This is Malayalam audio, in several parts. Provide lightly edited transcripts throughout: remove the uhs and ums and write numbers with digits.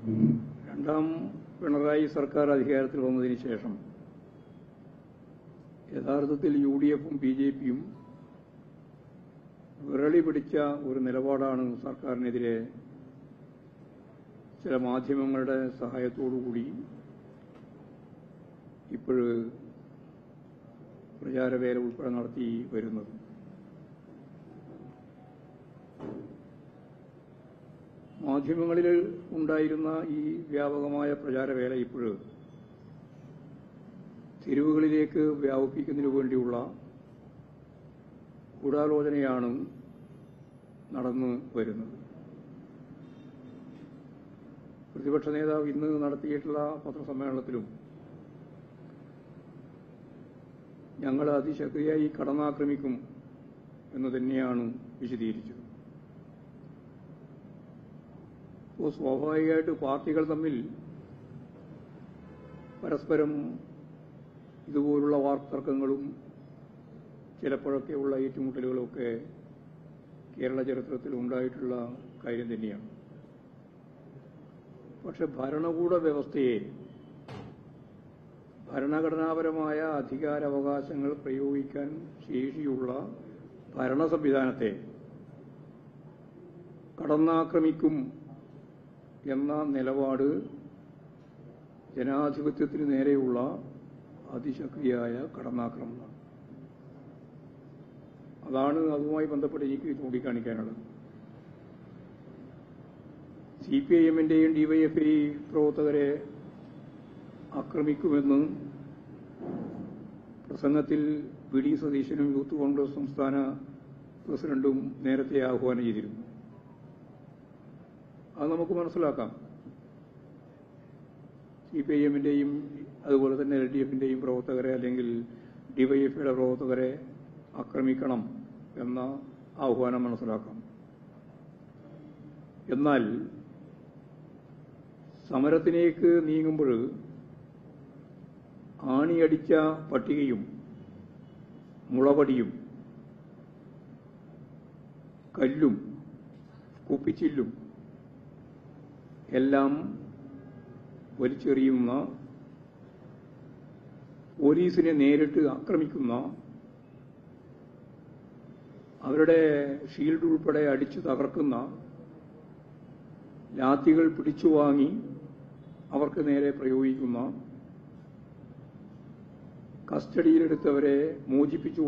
രണ്ടാം പിണറായി സർക്കാർ അധികാരത്തിൽ വന്നതിന് ശേഷം യഥാർത്ഥത്തിൽ യുഡിഎഫും ബിജെപിയും വിരളി പിടിച്ച ഒരു നിലപാടാണ് സർക്കാരിനെതിരെ ചില മാധ്യമങ്ങളുടെ സഹായത്തോടുകൂടി ഇപ്പോൾ പ്രചാരവേല ഉൾപ്പെടെ നടത്തി വരുന്നത്. മാധ്യമങ്ങളിൽ ഉണ്ടായിരുന്ന ഈ വ്യാപകമായ പ്രചാരവേല ഇപ്പോൾ തെരുവുകളിലേക്ക് വ്യാപിപ്പിക്കുന്നതിനു വേണ്ടിയുള്ള ഗൂഢാലോചനയാണ് നടന്നു വരുന്നത്. പ്രതിപക്ഷ നേതാവ് ഇന്ന് നടത്തിയിട്ടുള്ള പത്രസമ്മേളനത്തിലും ഞങ്ങൾ അതിശക്തിയായി കടന്നാക്രമിക്കും എന്ന് തന്നെയാണ് വിശദീകരിച്ചത്. അപ്പോൾ സ്വാഭാവികമായിട്ട് പാർട്ടികൾ തമ്മിൽ പരസ്പരം ഇതുപോലുള്ള വാക്തർക്കങ്ങളും ചിലപ്പോഴൊക്കെയുള്ള ഏറ്റുമുട്ടലുകളൊക്കെ കേരള ചരിത്രത്തിൽ ഉണ്ടായിട്ടുള്ള കാര്യം തന്നെയാണ്. പക്ഷെ ഭരണകൂട വ്യവസ്ഥയെ, ഭരണഘടനാപരമായ അധികാരാവകാശങ്ങൾ പ്രയോഗിക്കാൻ ശേഷിയുള്ള ഭരണ സംവിധാനത്തെ കടന്നാക്രമിക്കും എന്ന നിലപാട് ജനാധിപത്യത്തിന് നേരെയുള്ള അതിശക്തിയായ കടന്നാക്രമണമാണ്. അതാണ് അതുമായി ബന്ധപ്പെട്ട് എനിക്ക് ചൂണ്ടിക്കാണിക്കാനുള്ളത്. സിപിഐഎമ്മിന്റെയും ഡിവൈഎഫ്ഐ പ്രവർത്തകരെ ആക്രമിക്കുമെന്ന് പ്രസംഗത്തിൽ വി ഡി സതീശനും യൂത്ത് കോൺഗ്രസ് സംസ്ഥാന പ്രസിഡന്റും നേരത്തെ ആഹ്വാനം ചെയ്തിരുന്നു. അത് നമുക്ക് മനസ്സിലാക്കാം. സിപിഐഎമ്മിന്റെയും അതുപോലെ തന്നെ എൽഡിഎഫിന്റെയും പ്രവർത്തകരെ അല്ലെങ്കിൽ ഡിവൈഎഫ്ഐയുടെ പ്രവർത്തകരെ ആക്രമിക്കണം എന്ന ആഹ്വാനം മനസ്സിലാക്കാം. എന്നാൽ സമരത്തിലേക്ക് നീങ്ങുമ്പോൾ ആണിയടിച്ച പട്ടികയും മുളവടിയും കല്ലും കുപ്പിച്ചില്ലും എല്ലാം വലിച്ചെറിയുന്ന, പോലീസിനെ നേരിട്ട് ആക്രമിക്കുന്ന, അവരുടെ ഷീൽഡ് ഉൾപ്പെടെ അടിച്ചു തകർക്കുന്ന, ലാത്തികൾ പിടിച്ചുവാങ്ങി അവർക്ക് നേരെ പ്രയോഗിക്കുന്ന, കസ്റ്റഡിയിലെടുത്തവരെ മോചിപ്പിച്ചു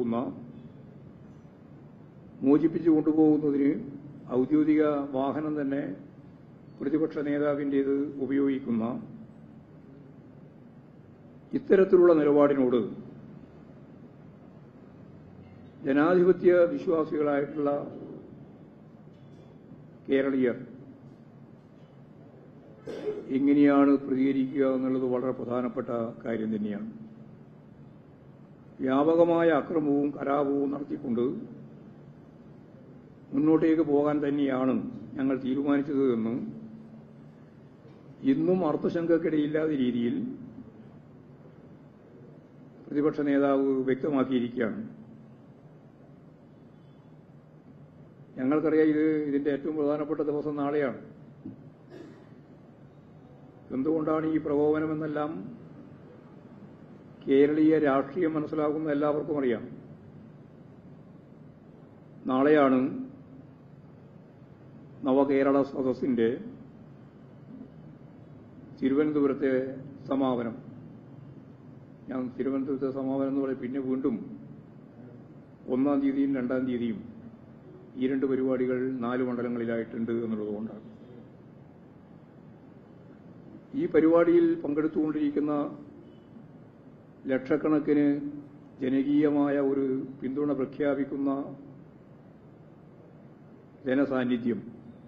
കൊണ്ടുപോകുന്നതിന് ഔദ്യോഗിക വാഹനം തന്നെ പ്രതിപക്ഷ നേതാവിൻ്റേത് ഉപയോഗിക്കുന്ന ഇത്തരത്തിലുള്ള നിലപാടിനോട് ജനാധിപത്യ വിശ്വാസികളായിട്ടുള്ള കേരളീയർ എങ്ങനെയാണ് പ്രതികരിക്കുക എന്നുള്ളത് വളരെ പ്രധാനപ്പെട്ട കാര്യം തന്നെയാണ്. വ്യാപകമായ അക്രമവും കലാപവും നടത്തിക്കൊണ്ട് മുന്നോട്ടേക്ക് പോകാൻ തന്നെയാണ് ഞങ്ങൾ തീരുമാനിച്ചത് എന്ന് ഇന്നും അർത്ഥശങ്കക്കിടയില്ലാത്ത രീതിയിൽ പ്രതിപക്ഷ നേതാവ് വ്യക്തമാക്കിയിരിക്കുകയാണ്. ഞങ്ങൾക്കറിയാം ഇതിന്റെ ഏറ്റവും പ്രധാനപ്പെട്ട ദിവസം നാളെയാണ്. എന്തുകൊണ്ടാണ് ഈ പ്രകോപനമെന്നെല്ലാം കേരളീയ രാഷ്ട്രീയം മനസ്സിലാക്കുന്ന എല്ലാവർക്കും അറിയാം. നാളെയാണ് നവകേരള സദസ്സിന്റെ തിരുവനന്തപുരത്തെ സമാപനം. ഞാൻ തിരുവനന്തപുരത്തെ സമാപനം എന്ന് പറയും, പിന്നെ വീണ്ടും 1-ാം തീയതിയും 2-ാം തീയതിയും ഈ 2 പരിപാടികൾ 4 മണ്ഡലങ്ങളിലായിട്ടുണ്ട് എന്നുള്ളതുകൊണ്ടാണ്. ഈ പരിപാടിയിൽ പങ്കെടുത്തുകൊണ്ടിരിക്കുന്ന ലക്ഷക്കണക്കിന് ജനകീയമായ ഒരു പിന്തുണ പ്രഖ്യാപിക്കുന്ന ജനസാന്നിധ്യം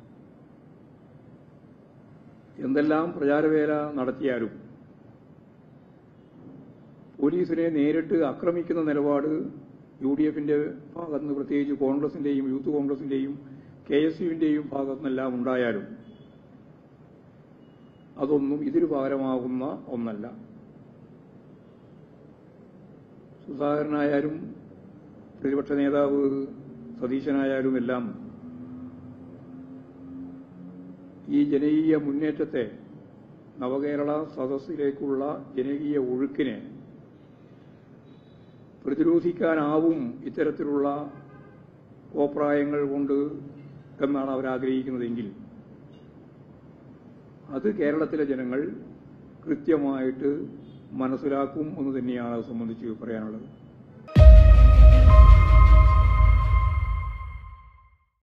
എന്തെല്ലാം പ്രചാരവേല നടത്തിയാലും പോലീസിനെ നേരിട്ട് ആക്രമിക്കുന്ന നിലപാട് യുഡിഎഫിന്റെ ഭാഗത്ത് നിന്ന്, പ്രത്യേകിച്ച് കോൺഗ്രസിന്റെയും യൂത്ത് കോൺഗ്രസിന്റെയും കെഎസ്യുവിന്റെയും ഭാഗത്തു നിന്നെല്ലാം ഉണ്ടായാലും അതൊന്നും ഇതിന് പകരമാകുന്ന ഒന്നല്ല. സുധാകരനായാലും പ്രതിപക്ഷ നേതാവ് സതീശനായാലും എല്ലാം ഈ ജനകീയ മുന്നേറ്റത്തെ, നവകേരള സദസ്സിലേക്കുള്ള ജനകീയ ഒഴുക്കിനെ പ്രതിരോധിക്കാനാവും ഇത്തരത്തിലുള്ള കോപ്രായങ്ങൾ കൊണ്ട് എന്നാണ് അവരാഗ്രഹിക്കുന്നതെങ്കിൽ അത് കേരളത്തിലെ ജനങ്ങൾ കൃത്യമായിട്ട് മനസ്സിലാക്കും എന്ന് തന്നെയാണ് അത് സംബന്ധിച്ച് പറയാനുള്ളത്.